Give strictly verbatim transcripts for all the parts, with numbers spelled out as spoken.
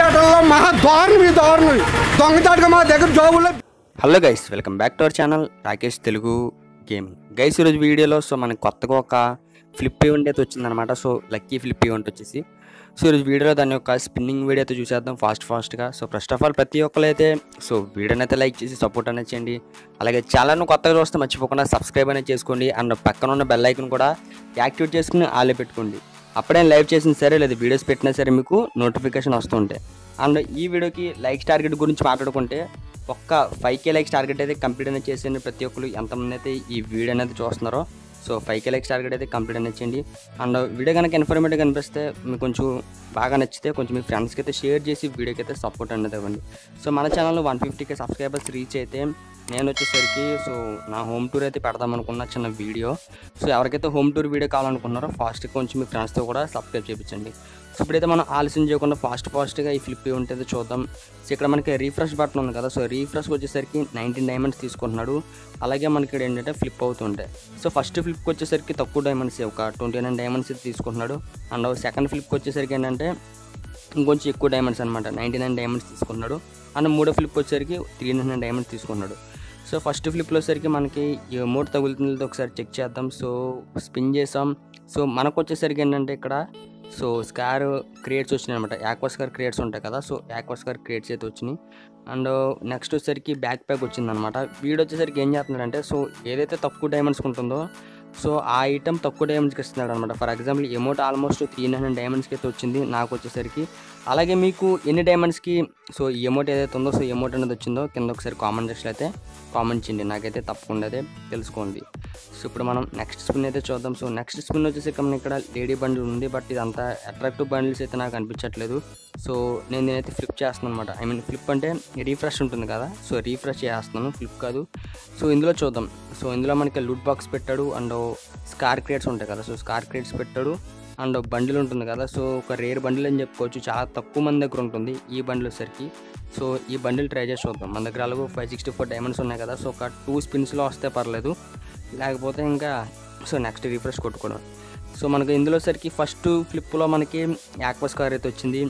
పెట్టడంలో మహా దారుణం దారుణం దొంగచాటుగా మా దగ్గర జాబుల్లో. Hello guys, welcome back to our channel Rakesh Telugu gaming. Guys ఈరోజు వీడియోలో సో మనకి కొత్తగా ఒక ఫ్లిప్ ఈవెంట్ అయితే వచ్చిందనమాట. సో లక్కీ ఫ్లిప్ ఈవెంట్ వచ్చేసి సో ఈరోజు వీడియోలో దాని యొక్క స్పిన్నింగ్ వీడియో అయితే చూసేద్దాం ఫాస్ట్ ఫాస్ట్గా. సో ఫస్ట్ ఆఫ్ ఆల్ ప్రతి ఒక్కరు అయితే సో వీడియోని అయితే లైక్ చేసి సపోర్ట్ అనేది చేయండి. అలాగే ఛానల్ను కొత్తగా చూస్తే మర్చిపోకుండా సబ్స్క్రైబ్ అనేది చేసుకోండి. అండ్ పక్కన ఉన్న బెల్ ఐకన్ కూడా యాక్టివేట్ చేసుకుని ఆలే పెట్టుకోండి. అప్పుడే లైవ్ చేసిన సరే లేదా వీడియోస్ పెట్టినా సరే మీకు నోటిఫికేషన్ వస్తుంటాయి. అండ్ ఈ వీడియోకి లైక్స్ టార్గెట్ గురించి మాట్లాడుకుంటే ఒక్క ఫైవ్ కే లైక్స్ టార్గెట్ అయితే కంప్లీట్ అనేది చేసేయండి. ప్రతి ఒక్కరు ఎంతమంది అయితే ఈ వీడియో అనేది చూస్తున్నారో so five K likes target అయితే కంప్లీట్ అనేది చేయండి. అండ్ వీడియో కనుక ఇన్ఫర్మేటివ్గా కనిపిస్తే మీకు కొంచెం బాగా నచ్చితే కొంచెం మీ ఫ్రెండ్స్కి అయితే షేర్ చేసి వీడియోకి అయితే సపోర్ట్ అనేది ఇవ్వండి. సో మన ఛానల్లో one fifty K subscribers reach అయితే నేను వచ్చేసరికి సో నా హోమ్ టూర్ అయితే పెడదాం అనుకున్న చిన్న వీడియో. సో ఎవరికైతే హోమ్ టూర్ వీడియో కావాలనుకున్నారో ఫాస్ట్గా కొంచెం మీ ఫ్రెండ్స్తో కూడా సబ్స్క్రైబ్ చేయించండి. సో ఇప్పుడైతే మనం ఆలస్యం చేయకుండా ఫాస్ట్ ఫాస్ట్గా ఈ ఫ్లిప్ ఉంటే చూద్దాం. సో ఇక్కడ మనకి రీఫ్రెష్ బటన్ ఉంది కదా, సో రీఫ్రెష్కి వచ్చేసరికి నైన్టీన్ డైమండ్స్ తీసుకుంటున్నాడు. అలాగే మనకి ఇక్కడ ఏంటంటే ఫ్లిప్ అవుతుంటాయి. సో ఫస్ట్ ఫ్లిప్కి వచ్చేసరికి తక్కువ డైమండ్స్ ఒక ట్వంటీ నైన్ డైమండ్స్ అయితే తీసుకుంటున్నాడు. అండ్ సెకండ్ ఫ్లిప్కి వచ్చేసరికి ఏంటంటే ఇంకొంచెం ఎక్కువ డైమండ్స్ అనమాట, నైంటీ నైన్ డైమండ్స్ తీసుకున్నాడు. అండ్ మూడో ఫ్లిప్ వచ్చేసరికి త్రీ నైన్ డైమండ్స్ తీసుకున్నాడు. సో ఫస్ట్ ఫ్లిప్లో వచ్చేసరికి మనకి ఈ అమౌంట్ తగులుతుందో ఒకసారి చెక్ చేద్దాం. సో స్పిన్ చేసాం. సో మనకు వచ్చేసరికి ఏంటంటే ఇక్కడ సో స్కార్ క్రియేట్స్ వచ్చినాయి అనమాట. యాక్వా స్కార్ క్రియేట్స్ ఉంటాయి కదా, సో యాక్వా స్కార్ క్రియేట్స్ అయితే వచ్చినాయి. అండ్ నెక్స్ట్ వచ్చేసరికి బ్యాక్ ప్యాక్ వచ్చిందనమాట. వీడు వచ్చేసరికి ఏం చేస్తున్నాడంటే సో ఏదైతే తక్కువ డైమండ్స్కి ఉంటుందో సో ఆ ఐటమ్ తక్కువ డైమండ్స్కి ఇస్తున్నాడు అనమాట. For example amount almost three nine డైమండ్స్కి అయితే వచ్చింది నాకు వచ్చేసరికి. అలాగే మీకు ఎన్ని డైమండ్స్కి సో ఈ అమౌంట్ ఏదైతే ఉందో సో అమౌంట్ అనేది వచ్చిందో కింద ఒకసారి కామెంట్ సెక్షన్లో అయితే కామెంట్ చేయండి, నాకైతే తప్పకుండా అయితే తెలుసుకోండి. సో ఇప్పుడు మనం నెక్స్ట్ స్పిన్ అయితే చూద్దాం. సో నెక్స్ట్ స్పిన్ వచ్చేసరికి మనం ఇక్కడ లేడీ బండిల్ ఉంది, బట్ ఇది అంత అట్రాక్టివ్ బండిల్స్ అయితే నాకు అనిపించట్లేదు. సో నేను నేనైతే ఫ్లిప్ చేస్తున్నాను అనమాట. ఐ మీన్ ఫ్లిప్ అంటే రీఫ్రెష్ ఉంటుంది కదా, సో రీఫ్రెష్ చేస్తున్నాను, ఫ్లిప్ కాదు. సో ఇందులో చూద్దాం. సో ఇందులో మనకి లూట్ బాక్స్ పెట్టాడు. అండ్ స్కార్ క్రియేట్స్ ఉంటాయి కదా, సో స్కార్ క్రియేట్స్ పెట్టాడు. అండ్ బండిల్ ఉంటుంది కదా, సో ఒక రేర్ బండిల్ అని చెప్పుకోవచ్చు, చాలా తక్కువ మంది దగ్గర ఉంటుంది ఈ బండిల్ వచ్చేసరికి. సో ఈ బండిల్ ట్రై చేసి చూద్దాం. మన దగ్గర అలాగే ఫైవ్ సిక్స్టీ ఫోర్ డైమండ్స్ ఉన్నాయి కదా, సో ఒక టూ స్పిన్స్లో వస్తే పర్లేదు, లేకపోతే ఇంకా సో నెక్స్ట్ రీఫ్రెష్ కొట్టుకోవడం. సో మనకు ఇందులో సరికి ఫస్ట్ ఫ్లిప్లో మనకి యాక్వా స్కార్ అయితే వచ్చింది.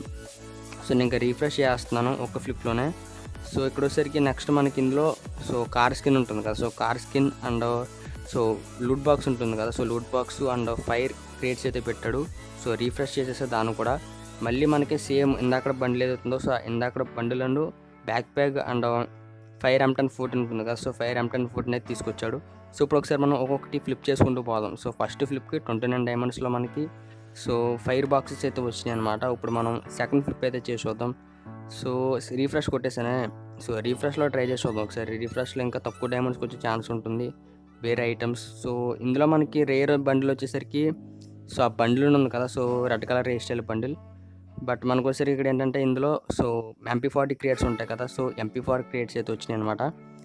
సో నేను ఇంకా రీఫ్రెష్ చేస్తున్నాను ఒక ఫ్లిప్లోనే. సో ఇక్కడ వచ్చేసరికి నెక్స్ట్ మనకి ఇందులో సో కార్ స్కిన్ ఉంటుంది కదా, so car skin and so loot box ఉంటుంది కదా, so loot box and fire crates అయితే పెట్టాడు. సో రీఫ్రెష్ చేసేస్తే దాన్ని కూడా మళ్ళీ మనకి సేమ్ ఇందాక బండిల్ ఏదవుతుందో సో ఇందాక bundle and backpack and fire M ten ఫుడ్ ఉంటుంది కదా, సో ఫైర్ ఎంటన్ ఫుడ్ని అయితే తీసుకొచ్చాడు. సో ఇప్పుడు ఒకసారి మనం ఒక్కొక్కటి ఫ్లిప్ చేసుకుంటూ పోదాం. సో ఫస్ట్ ఫ్లిప్కి ట్వంటీ నైన్ డైమండ్స్లో మనకి సో ఫైర్ బాక్సెస్ అయితే వచ్చినాయి అనమాట. ఇప్పుడు మనం సెకండ్ ఫ్లిప్ అయితే చేసి చూద్దాం. సో రీఫ్రెష్ కొట్టేసానే, సో రీఫ్రెష్లో ట్రై చేసి చూద్దాం ఒకసారి. రీఫ్రెష్లో ఇంకా తక్కువ డైమండ్స్కి వచ్చే ఛాన్స్ ఉంటుంది, వేరే ఐటమ్స్. సో ఇందులో మనకి రేర్ బండిల్ వచ్చేసరికి సో ఆ బండిల్ ఉంది కదా, so red colour hairstyle bundle. But మనకు వచ్చేసరికి ఇక్కడ ఏంటంటే ఇందులో సో ఎంపీ ఫార్టీ క్రియేట్స్ ఉంటాయి కదా, సో ఎంపీ ఫార్టీ క్రియేట్స్ అయితే వచ్చినాయి అనమాట.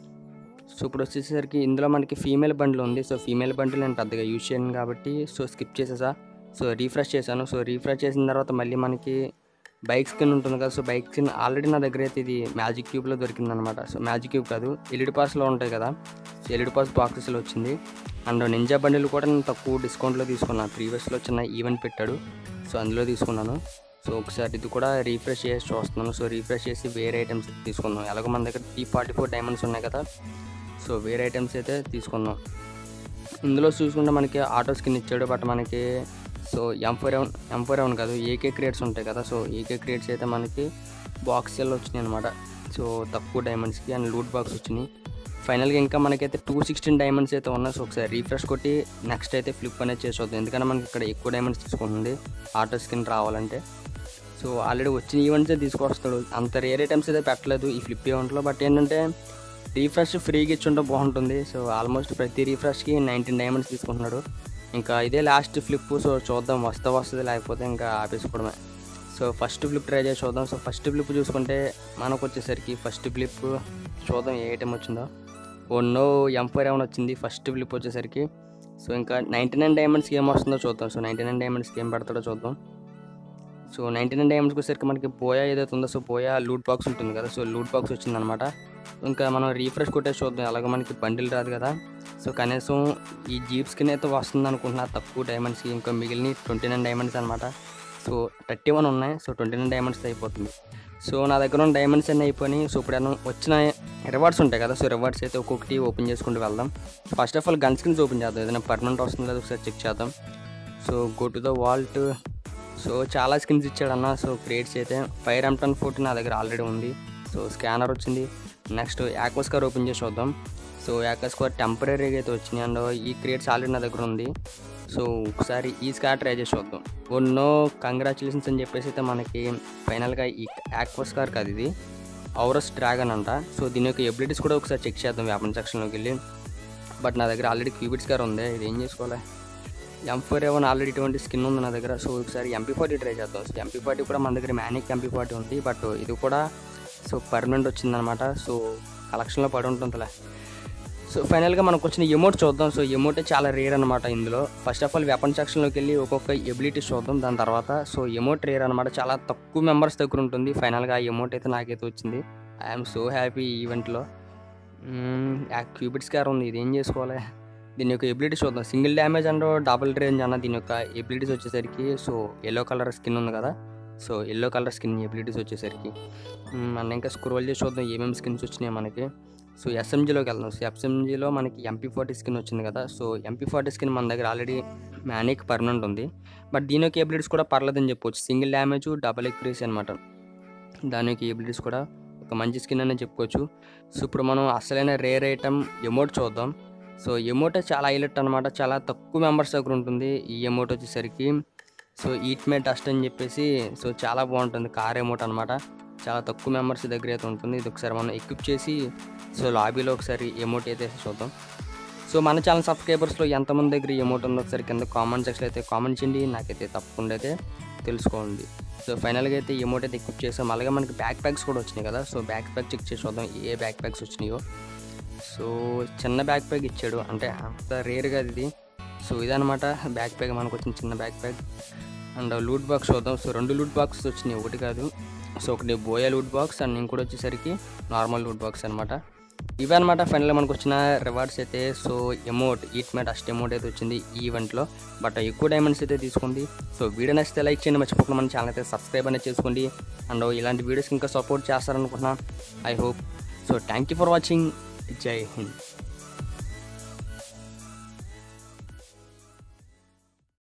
సో ఇప్పుడు వచ్చేసరికి ఇందులో మనకి ఫీమేల్ బండిల్ ఉంది. సో ఫీమేల్ బండిల్ నేను పెద్దగా యూజ్ చేయను కాబట్టి సో స్కిప్ చేసేసా. సో రీఫ్రెష్ చేశాను. సో రీఫ్రెష్ చేసిన తర్వాత మళ్ళీ మనకి బైక్ స్కిన్ ఉంటుంది కదా, సో బైక్ స్కిన్ ఆల్రెడీ నా దగ్గర అయితే ఇది మ్యాజిక్ క్యూబ్లో దొరికిందనమాట. సో మ్యాజిక్ క్యూబ్ కాదు, ఎల్ఈడి పాస్లో ఉంటాయి కదా, సో ఎల్ఈడి పాస్ బాక్సెస్లో వచ్చింది. అండ్ నింజా బండిల్ కూడా నేను తక్కువ డిస్కౌంట్లో తీసుకున్నాను. ప్రీవియస్లో చిన్న ఈవెంట్ పెట్టాడు, సో అందులో తీసుకున్నాను. సో ఒకసారి ఇది కూడా రీఫ్రెష్ చేసి చూస్తున్నాను. సో రీఫ్రెష్ చేసి వేరే ఐటమ్స్ తీసుకున్నాం. ఎలాగో మన దగ్గర టీ ఫార్టీ ఫోర్ డైమండ్స్ ఉన్నాయి కదా, సో వేరే ఐటమ్స్ అయితే తీసుకున్నాం. ఇందులో చూసుకుంటే మనకి ఆటో స్కిన్ ఇచ్చాడు, బట్ మనకి so M four A one M four A one కాదు ఏకే క్రియేట్స్ ఉంటాయి కదా, సో ఏకే క్రియేట్స్ అయితే మనకి బాక్స్లో వచ్చినాయి అనమాట. సో తక్కువ డైమండ్స్కి అండ్ లూట్ బాక్స్ వచ్చినాయి. ఫైనల్గా ఇంకా మనకైతే టూ సిక్స్టీన్ డైమండ్స్ అయితే ఉన్నాయి. సో ఒకసారి రీఫ్రెష్ కొట్టి నెక్స్ట్ అయితే ఫ్లిప్ అనేది చేసొద్దాం, ఎందుకంటే మనకి ఇక్కడ ఎక్కువ డైమండ్స్ తీసుకుంటుంది ఆటో స్కిన్ రావాలంటే. సో ఆల్రెడీ వచ్చిన ఈవెంట్సే తీసుకొస్తాడు, అంత రేర్ ఐటమ్స్ అయితే పెట్టలేదు ఈ ఫ్లిప్ ఈవెంట్లో. బట్ ఏంటంటే రీఫ్రెష్ ఫ్రీగా ఇచ్చుంటే బాగుంటుంది. సో ఆల్మోస్ట్ ప్రతి రీఫ్రెష్కి నైన్టీన్ డైమండ్స్ తీసుకుంటున్నాడు. ఇంకా ఇదే లాస్ట్ ఫ్లిప్. సో చూద్దాం వస్తా వస్తుంది, లేకపోతే ఇంకా ఆపేసుకోవడమే. సో ఫస్ట్ ఫ్లిప్ ట్రై చేసి చూద్దాం. సో ఫస్ట్ ఫ్లిప్ చూసుకుంటే మనకు వచ్చేసరికి ఫస్ట్ ఫ్లిప్ చూద్దాం ఏ ఐటమ్ వచ్చిందో. ఓ నో ఎం ఫోర్ ఎవన్ వచ్చింది ఫస్ట్ ఫ్లిప్ వచ్చేసరికి. సో ఇంకా నైంటీ నైన్ డైమండ్స్కి ఏం వస్తుందో చూద్దాం. సో నైంటీ నైన్ డైమండ్స్కి ఏం పెడతాడో చూద్దాం. సో నైంటీ నైన్ డైమండ్స్కి వచ్చేసరికి మనకి పోయా ఏదైతే ఉందో సో పోయా లూట్ బాక్స్ ఉంటుంది కదా, సో లూట్ బాక్స్ వచ్చిందనమాట. ఇంకా మనం రీఫ్రెష్ కొట్టేసి చూద్దాం, అలాగే మనకి బండిల్ రాదు కదా. సో కనీసం ఈ జీప్ స్కిన్ అయితే వస్తుంది అనుకుంటున్నా తక్కువ డైమండ్స్కి. ఇంకా మిగిలిన ట్వంటీ నైన్ డైమండ్స్ అనమాట. సో థర్టీ వన్ ఉన్నాయి, సో ట్వంటీ నైన్ డైమండ్స్ అయిపోతుంది. సో నా దగ్గర ఉన్న డైమండ్స్ అన్నీ అయిపోయినాయి. సో ఇప్పుడు వచ్చిన రివార్డ్స్ ఉంటాయి కదా, సో రివార్డ్స్ అయితే ఒక్కొక్కటి ఓపెన్ చేసుకుంటూ వెళ్దాం. First of all gun skins open చేద్దాం, ఏదైనా పర్మనెంట్ వస్తుందో లేదో ఒకసారి చెక్ చేద్దాం. So go to the vault. So చాలా స్కిన్స్ ఇచ్చాడన్న. సో క్రియేట్స్ అయితే ఫైర్ ఎంటన్ ఫోర్టీ నా దగ్గర ఆల్రెడీ ఉంది. సో స్కానర్ వచ్చింది. నెక్స్ట్ యాక్వాస్కార్ ఓపెన్ చేసి చూద్దాం. సో యాక్వాస్కార్ టెంపరీగా అయితే వచ్చినాయి అండ్ ఈ క్రియేట్స్ ఆల్రెడీ నా దగ్గర ఉంది. సో ఒకసారి ఈ స్కార్ ట్రై చేసి చూద్దాం. ఓ నో కంగ్రాచులేషన్స్ అని చెప్పేసి అయితే మనకి ఫైనల్గా ఈ యాక్వాస్కార్ కాదు, ఇది ఔరస్ డ్రాగన్ అంట. సో దీని యొక్క ఎబిలిటీస్ కూడా ఒకసారి చెక్ చేద్దాం వెపన్ సెక్షన్లోకి వెళ్ళి. బట్ నా దగ్గర ఆల్రెడీ క్యూబిట్స్ కార్ ఉంది, ఇది ఏం చేసుకోవాలి. ఎం ఫోర్ ఏవన్ ఆల్రెడీ ఇటువంటి స్కిన్ ఉంది నా దగ్గర. సో ఒకసారి ఎంపీ ఫార్టీ ట్రై చేద్దాం. సో ఎంపీ ఫార్టీ కూడా మన దగ్గర మ్యానిక్ ఎంపీ ఫార్టీ ఉంది, బట్ ఇది కూడా సో పర్మనెంట్ వచ్చిందనమాట. సో కలెక్షన్లో పడి ఉంటుందిలే. సో ఫైనల్గా మనకు వచ్చిన ఎమోట్ చూద్దాం. సో ఎమోటే చాలా రేర్ అనమాట ఇందులో. ఫస్ట్ ఆఫ్ ఆల్ వెపన్ సెక్షన్లోకి వెళ్ళి ఒక్కొక్క ఎబిలిటీస్ చూద్దాం దాని తర్వాత. సో ఎమోట్ రేర్ అనమాట, చాలా తక్కువ మెంబర్స్ దగ్గర ఉంటుంది. ఫైనల్గా ఆ ఎమోట్ అయితే నాకైతే వచ్చింది. ఐఎమ్ సో హ్యాపీ ఈ ఈవెంట్లో. క్యూబిట్స్ కార్ ఉంది, ఇది ఏం చేసుకోవాలి. దీని యొక్క ఎబిలిటీస్ చూద్దాం. Single damage and double range అన్న దీని యొక్క ఎబిలిటీస్ వచ్చేసరికి సో ఎల్లో కలర్ స్కిన్ ఉంది కదా, so yellow colour skin abilities వచ్చేసరికి మనం ఇంకా స్క్రోల్ చేసి చూద్దాం ఏమేమి స్కిన్స్ వచ్చినాయి మనకి. సో ఎస్ఎంజీలోకి వెళ్దాం. సో ఎస్ఎంజీలో మనకి ఎంపీ ఫార్టీ స్కిన్ వచ్చింది కదా. సో ఎంపీ ఫార్టీ స్కిన్ మన దగ్గర ఆల్రెడీ మ్యానిక్ పర్మనెంట్ ఉంది, బట్ దీని యొక్క ఎబిలిటీస్ కూడా పర్లేదని చెప్పవచ్చు. సింగిల్ డ్యామేజ్ డబల్ ఎక్యూరసీ అనమాట, దాని యొక్క ఎబిలిటీస్ కూడా ఒక మంచి స్కిన్ అనే చెప్పుకోవచ్చు. సో ఇప్పుడు మనం అసలైన రేర్ ఐటమ్ ఎమోట్ చూద్దాం. సో ఎమోట్ చాలా హైలైట్ అనమాట, చాలా తక్కువ మెంబర్స్ దగ్గర ఉంటుంది ఈ ఎమోట్ వచ్చేసరికి. సో ఈట్ మే డస్ట్ అని చెప్పేసి సో చాలా బాగుంటుంది, కార్ ఎమోట్ అనమాట. చాలా తక్కువ మెంబర్స్ దగ్గర అయితే ఉంటుంది. ఇది ఒకసారి మనం ఎక్విప్ చేసి సో లాబీలో ఒకసారి ఎమోట్ అయితే చూద్దాం. సో మన ఛానల్ సబ్స్క్రైబర్స్లో ఎంతమంది దగ్గర ఎమోట్ ఉందో ఒకసారి కింద కామెంట్ సెక్షన్లో అయితే కామెంట్ చేయండి, నాకైతే తప్పకుండా అయితే తెలుసుకోండి. సో ఫైనల్గా అయితే ఎమోట్ అయితే ఎక్విప్ చేసాం. అలాగే మనకి బ్యాక్ ప్యాక్స్ కూడా వచ్చినాయి కదా. సో బ్యాక్ ప్యాక్ చెక్ చేసి చూద్దాం ఏ బ్యాక్ ప్యాక్స్ వచ్చినాయో. సో చిన్న బ్యాక్ ప్యాక్ ఇచ్చాడు, అంటే అంత రేర్గా ఇది. సో ఇదనమాట బ్యాక్ ప్యాక్ మనకు వచ్చిన చిన్న backpack. And loot box చూద్దాం. సో రెండు లూట్ బాక్స్ వచ్చినాయి, ఒకటి కాదు. సో ఒకటి బోయా లూట్ బాక్స్ అండ్ ఇంకోటి వచ్చేసరికి నార్మల్ లూట్ బాక్స్ అనమాట. ఇవే అనమాట ఫైనల్గా మనకు వచ్చిన రివార్డ్స్ అయితే. So emote eat my dust emote అయితే వచ్చింది ఈ ఈవెంట్లో, బట్ ఎక్కువ డైమండ్స్ అయితే తీసుకుంది. సో వీడియో నచ్చితే లైక్ చేయండి, మర్చిపోకుండా మన ఛానల్ అయితే సబ్స్క్రైబ్ అనేది చేసుకోండి. అండ్ ఇలాంటి వీడియోస్కి ఇంకా సపోర్ట్ చేస్తారనుకుంటున్నా, I hope. So thank you for watching. జై హింద్.